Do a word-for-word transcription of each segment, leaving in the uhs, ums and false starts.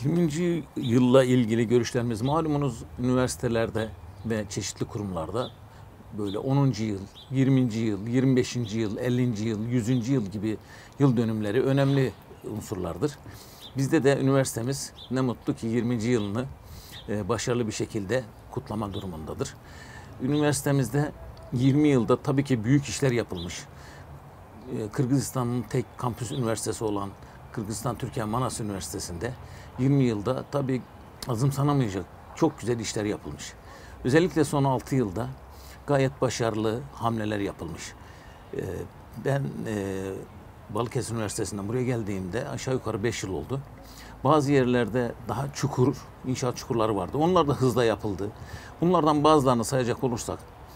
yirminci yılla ilgili görüşlerimiz malumunuz üniversitelerde ve çeşitli kurumlarda böyle onuncu yıl, yirminci yıl, yirmi beşinci yıl, ellinci yıl, yüzüncü yıl gibi yıl dönümleri önemli unsurlardır. Bizde de üniversitemiz ne mutlu ki yirminci yılını başarılı bir şekilde kutlama durumundadır. Üniversitemizde yirmi yılda tabii ki büyük işler yapılmış. Kırgızistan'ın tek kampüs üniversitesi olan Kırgızistan Türkiye Manas Üniversitesi'nde yirmi yılda tabii azımsanamayacak çok güzel işler yapılmış. Özellikle son altı yılda gayet başarılı hamleler yapılmış. Ben Balıkesir Üniversitesi'nden buraya geldiğimde aşağı yukarı beş yıl oldu. Bazı yerlerde daha çukur, inşaat çukurları vardı. Onlar da hızla yapıldı. Bunlardan bazılarını sayacak olursak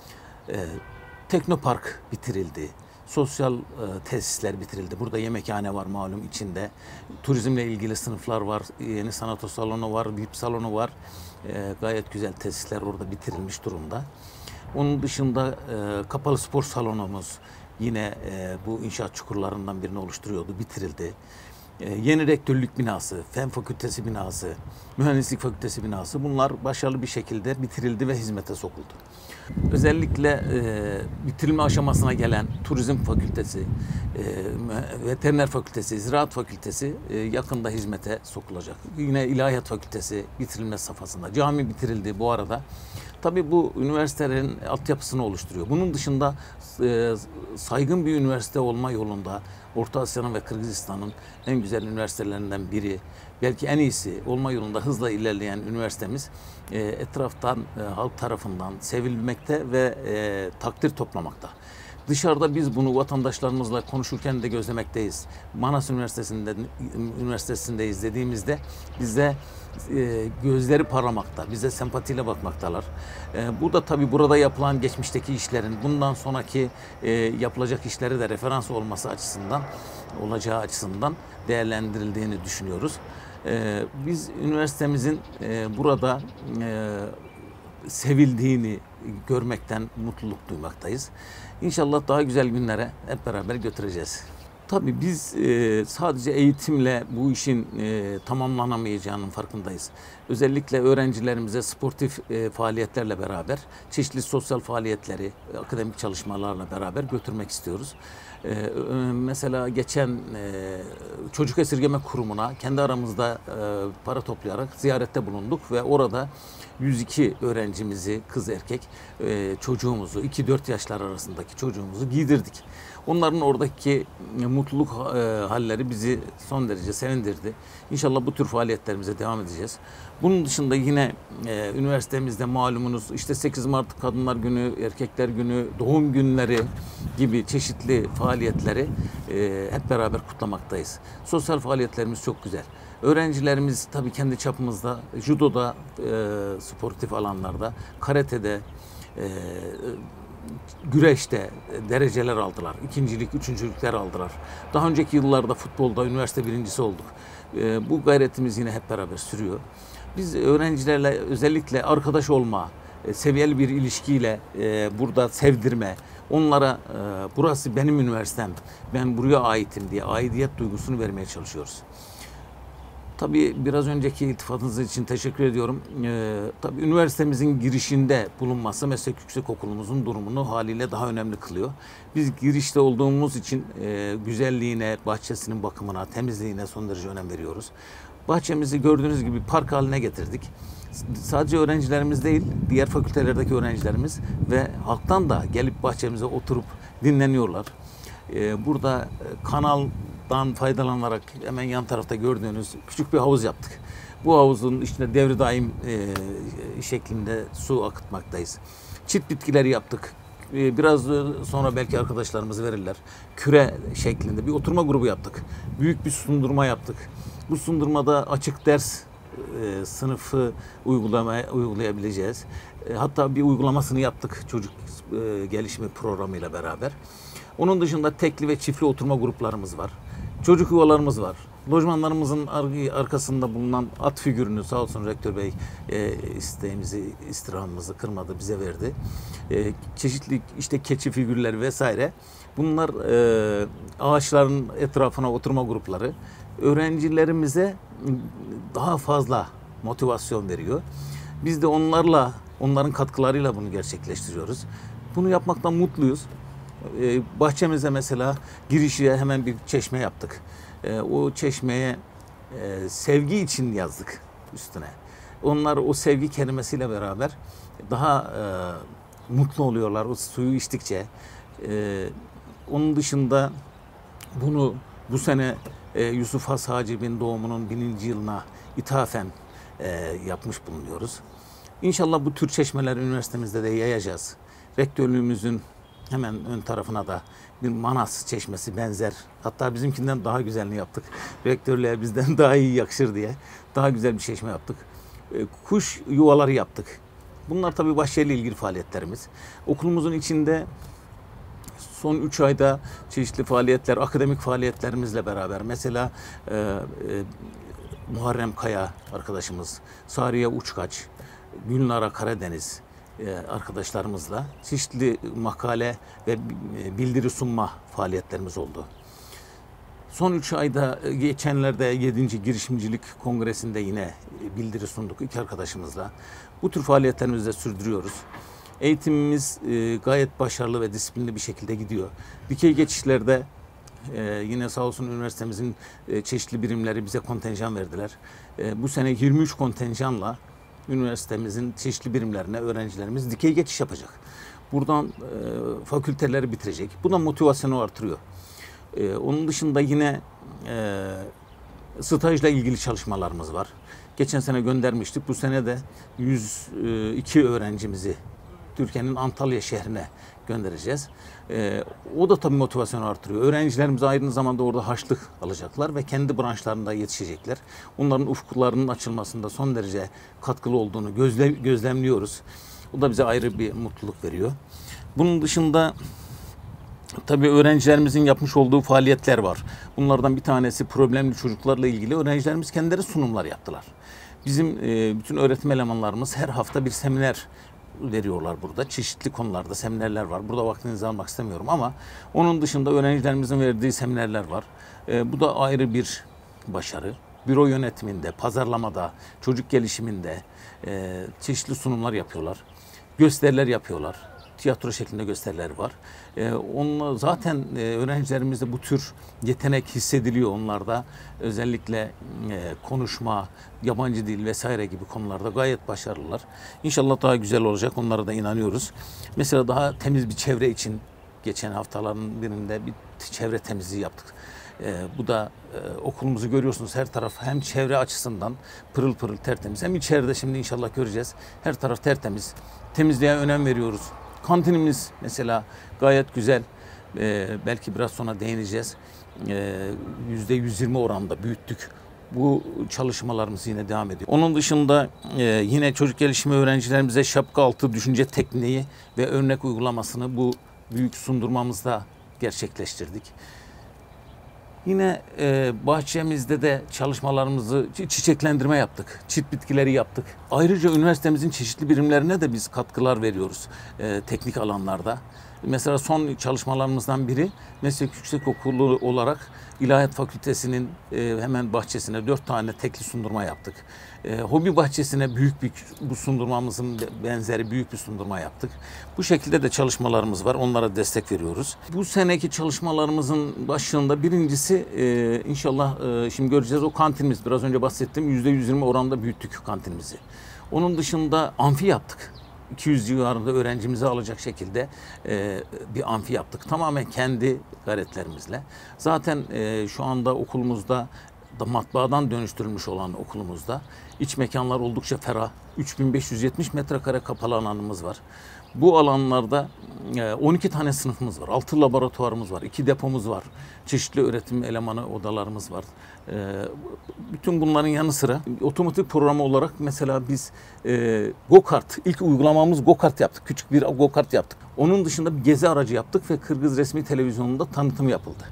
Teknopark bitirildi. Sosyal e, tesisler bitirildi. Burada yemekhane var malum içinde. Turizmle ilgili sınıflar var. Yeni sanato salonu var, V I P salonu var. E, gayet güzel tesisler orada bitirilmiş durumda. Onun dışında e, kapalı spor salonumuz yine e, bu inşaat çukurlarından birini oluşturuyordu. Bitirildi. E, yeni rektörlük binası, fen fakültesi binası, mühendislik fakültesi binası bunlar başarılı bir şekilde bitirildi ve hizmete sokuldu. Özellikle e, bitirilme aşamasına gelen turizm fakültesi, e, veteriner fakültesi, ziraat fakültesi e, yakında hizmete sokulacak. Yine ilahiyat fakültesi bitirilme safhasında. Cami bitirildi bu arada. Tabii bu üniversitelerin altyapısını oluşturuyor. Bunun dışında e, saygın bir üniversite olma yolunda Orta Asya'nın ve Kırgızistan'ın en güzel üniversitelerinden biri, belki en iyisi olma yolunda hızla ilerleyen üniversitemiz e, etraftan, e, halk tarafından sevilmekte ve e, takdir toplamakta. Dışarıda biz bunu vatandaşlarımızla konuşurken de gözlemekteyiz. Manas Üniversitesi'nde, Üniversitesi'ndeyiz dediğimizde bize e, gözleri parlamakta, bize sempatiyle bakmaktalar. E, burada tabii burada yapılan geçmişteki işlerin, bundan sonraki e, yapılacak işleri de referans olması açısından, olacağı açısından değerlendirildiğini düşünüyoruz. E, biz üniversitemizin e, burada e, sevildiğini görmekten mutluluk duymaktayız. İnşallah daha güzel günlere hep beraber götüreceğiz. Tabii biz e, sadece eğitimle bu işin e, tamamlanamayacağının farkındayız. Özellikle öğrencilerimize sportif e, faaliyetlerle beraber çeşitli sosyal faaliyetleri, akademik çalışmalarla beraber götürmek istiyoruz. E, mesela geçen e, Çocuk Esirgeme Kurumu'na kendi aramızda e, para toplayarak ziyarette bulunduk ve orada yüz iki öğrencimizi, kız erkek e, çocuğumuzu, iki dört yaşlar arasındaki çocuğumuzu giydirdik. Onların oradaki mutluluk e, halleri bizi son derece sevindirdi. İnşallah bu tür faaliyetlerimize devam edeceğiz. Bunun dışında yine e, üniversitemizde malumunuz işte sekiz Mart Kadınlar Günü, Erkekler Günü, doğum günleri gibi çeşitli faaliyetleri e, hep beraber kutlamaktayız. Sosyal faaliyetlerimiz çok güzel. Öğrencilerimiz tabii kendi çapımızda judoda, e, sportif alanlarda, karatede, e, güreşte dereceler aldılar. İkincilik, üçüncülükler aldılar. Daha önceki yıllarda futbolda üniversite birincisi olduk. E, bu gayretimiz yine hep beraber sürüyor. Biz öğrencilerle özellikle arkadaş olma, e, seviyeli bir ilişkiyle e, burada sevdirme, onlara e, burası benim üniversitem, ben buraya aitim diye aidiyet duygusunu vermeye çalışıyoruz. Tabii biraz önceki iltifatınız için teşekkür ediyorum. Ee, tabii üniversitemizin girişinde bulunması meslek yüksekokulumuzun durumunu haliyle daha önemli kılıyor. Biz girişte olduğumuz için e, güzelliğine, bahçesinin bakımına, temizliğine son derece önem veriyoruz. Bahçemizi gördüğünüz gibi park haline getirdik. Sadece öğrencilerimiz değil, diğer fakültelerdeki öğrencilerimiz ve halktan da gelip bahçemize oturup dinleniyorlar. Ee, burada kanal dan faydalanarak hemen yan tarafta gördüğünüz küçük bir havuz yaptık. Bu havuzun içinde devri daim e, şeklinde su akıtmaktayız. Çit bitkileri yaptık. E, biraz sonra belki arkadaşlarımız verirler. Küre şeklinde bir oturma grubu yaptık. Büyük bir sundurma yaptık. Bu sundurmada açık ders e, sınıfı uygulamaya uygulayabileceğiz. E, hatta bir uygulamasını yaptık çocuk e, gelişimi programıyla beraber. Onun dışında tekli ve çiftli oturma gruplarımız var. Çocuk yuvalarımız var. Lojmanlarımızın arkasında bulunan at figürünü sağ olsun Rektör Bey e, isteğimizi, istirhamımızı kırmadı, bize verdi. E, çeşitli işte keçi figürleri vesaire. Bunlar e, ağaçların etrafına oturma grupları. öğrencilerimize daha fazla motivasyon veriyor. Biz de onlarla, onların katkılarıyla bunu gerçekleştiriyoruz. Bunu yapmaktan mutluyuz. Ee, bahçemize mesela girişe hemen bir çeşme yaptık. Ee, o çeşmeye e, sevgi için yazdık üstüne. Onlar o sevgi kelimesiyle beraber daha e, mutlu oluyorlar o suyu içtikçe. Ee, onun dışında bunu bu sene e, Yusuf Has Hacib'in doğumunun bininci yılına ithafen e, yapmış bulunuyoruz. İnşallah bu tür çeşmeler üniversitemizde de yayacağız. Rektörlüğümüzün hemen ön tarafına da bir Manas çeşmesi benzer. Hatta bizimkinden daha güzelini yaptık. Rektörlüğe bizden daha iyi yakışır diye daha güzel bir çeşme yaptık. E, kuş yuvaları yaptık. Bunlar tabii bahçeyle ilgili faaliyetlerimiz. Okulumuzun içinde son üç ayda çeşitli faaliyetler, akademik faaliyetlerimizle beraber mesela e, e, Muharrem Kaya arkadaşımız, Sariye Uçkaç, Gülnara Karadeniz e, arkadaşlarımızla çeşitli makale ve bildiri sunma faaliyetlerimiz oldu. Son üç ayda geçenlerde yedinci Girişimcilik Kongresi'nde yine bildiri sunduk iki arkadaşımızla. Bu tür faaliyetlerimizi de sürdürüyoruz. Eğitimimiz e, gayet başarılı ve disiplinli bir şekilde gidiyor. Dikey geçişlerde e, yine sağ olsun üniversitemizin e, çeşitli birimleri bize kontenjan verdiler. E, bu sene yirmi üç kontenjanla üniversitemizin çeşitli birimlerine öğrencilerimiz dikey geçiş yapacak. Buradan e, fakülteleri bitirecek. Bu da motivasyonu artırıyor. E, onun dışında yine e, stajla ilgili çalışmalarımız var. Geçen sene göndermiştik. Bu sene de yüz iki öğrencimizi Türkiye'nin Antalya şehrine göndereceğiz. Ee, o da tabii motivasyonu artırıyor. Öğrencilerimiz aynı zamanda orada harçlık alacaklar ve kendi branşlarında yetişecekler. Onların ufuklarının açılmasında son derece katkılı olduğunu gözle, gözlemliyoruz. O da bize ayrı bir mutluluk veriyor. Bunun dışında tabii öğrencilerimizin yapmış olduğu faaliyetler var. Bunlardan bir tanesi problemli çocuklarla ilgili öğrencilerimiz kendileri sunumlar yaptılar. Bizim e, bütün öğretim elemanlarımız her hafta bir seminer veriyorlar burada. Çeşitli konularda seminerler var. Burada vaktinizi almak istemiyorum ama onun dışında öğrencilerimizin verdiği seminerler var. E, bu da ayrı bir başarı. Büro yönetiminde, pazarlamada, çocuk gelişiminde e, çeşitli sunumlar yapıyorlar. Gösteriler yapıyorlar. Tiyatro şeklinde gösteriler var. Ee, onunla zaten e, öğrencilerimizde bu tür yetenek hissediliyor onlarda. Özellikle e, konuşma, yabancı dil vesaire gibi konularda gayet başarılılar. İnşallah daha güzel olacak. Onlara da inanıyoruz. Mesela daha temiz bir çevre için geçen haftaların birinde bir çevre temizliği yaptık. Ee, bu da e, okulumuzu görüyorsunuz, her taraf hem çevre açısından pırıl pırıl tertemiz, hem içeride şimdi inşallah göreceğiz. Her taraf tertemiz. Temizliğe önem veriyoruz. Kantinimiz mesela gayet güzel. Ee, belki biraz sonra değineceğiz. Ee, yüzde yüz yirmi oranında büyüttük. Bu çalışmalarımız yine devam ediyor. Onun dışında e, yine çocuk gelişimi öğrencilerimize şapka altı düşünce tekniği ve örnek uygulamasını bu büyük sundurmamızda gerçekleştirdik. Yine e, bahçemizde de çalışmalarımızı çiçeklendirme yaptık. Çit bitkileri yaptık. Ayrıca üniversitemizin çeşitli birimlerine de biz katkılar veriyoruz e, teknik alanlarda. Mesela son çalışmalarımızdan biri Meslek Yüksekokulu olarak İlahiyat Fakültesi'nin e, hemen bahçesine dört tane tekli sundurma yaptık. E, hobi bahçesine büyük bir, bu sundurmamızın benzeri büyük bir sundurma yaptık. Bu şekilde de çalışmalarımız var. Onlara destek veriyoruz. Bu seneki çalışmalarımızın başlığında birincisi e, inşallah e, şimdi göreceğiz o kantinimiz. Biraz önce bahsettim. yüzde yüz yirmi oranda büyüttük kantinimizi. Onun dışında amfi yaptık. iki yüz civarında öğrencimizi alacak şekilde e, bir amfi yaptık. Tamamen kendi gayretlerimizle. Zaten e, şu anda okulumuzda da matbaadan dönüştürülmüş olan okulumuzda iç mekanlar oldukça ferah. üç bin beş yüz yetmiş metrekare kapalı alanımız var. Bu alanlarda on iki tane sınıfımız var, altı laboratuvarımız var, iki depomuz var, çeşitli öğretim elemanı odalarımız var. Bütün bunların yanı sıra otomotiv programı olarak mesela biz go-kart, ilk uygulamamız go-kart yaptık, küçük bir go-kart yaptık. Onun dışında bir gezi aracı yaptık ve Kırgız resmi televizyonunda tanıtım yapıldı.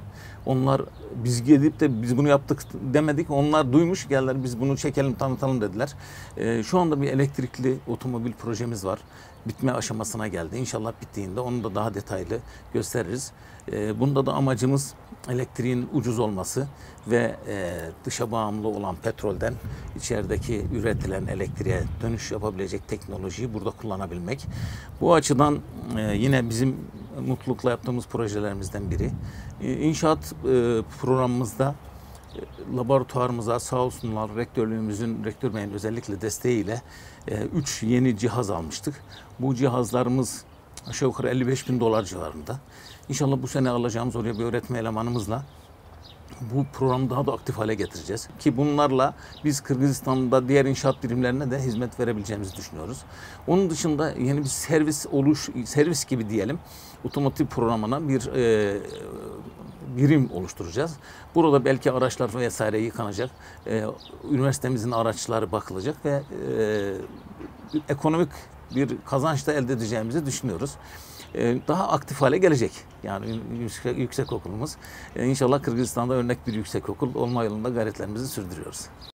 Onlar biz gidip de biz bunu yaptık demedik. Onlar duymuş geldiler, biz bunu çekelim tanıtalım dediler. E, şu anda bir elektrikli otomobil projemiz var. Bitme aşamasına geldi. İnşallah bittiğinde onu da daha detaylı gösteririz. E, bunda da amacımız elektriğin ucuz olması ve e, dışa bağımlı olan petrolden içerideki üretilen elektriğe dönüş yapabilecek teknolojiyi burada kullanabilmek. Bu açıdan e, yine bizim mutlulukla yaptığımız projelerimizden biri. E, inşaat e, programımızda e, laboratuvarımıza sağ olsunlar rektörlüğümüzün, rektör beyin özellikle desteğiyle üç e, yeni cihaz almıştık. Bu cihazlarımız aşağı yukarı elli beş bin dolar civarında. İnşallah bu sene alacağımız oraya bir öğretme elemanımızla bu programı daha da aktif hale getireceğiz. Ki bunlarla biz Kırgızistan'da diğer inşaat birimlerine de hizmet verebileceğimizi düşünüyoruz. Onun dışında yeni bir servis oluş, servis gibi diyelim, otomotiv programına bir e, birim oluşturacağız. Burada belki araçlar vesaire yıkanacak. E, üniversitemizin araçları bakılacak ve e, ekonomik bir kazanç da elde edeceğimizi düşünüyoruz. Daha aktif hale gelecek. Yani yüksek, yüksek okulumuz. İnşallah Kırgızistan'da örnek bir yüksek okul olma yolunda gayretlerimizi sürdürüyoruz.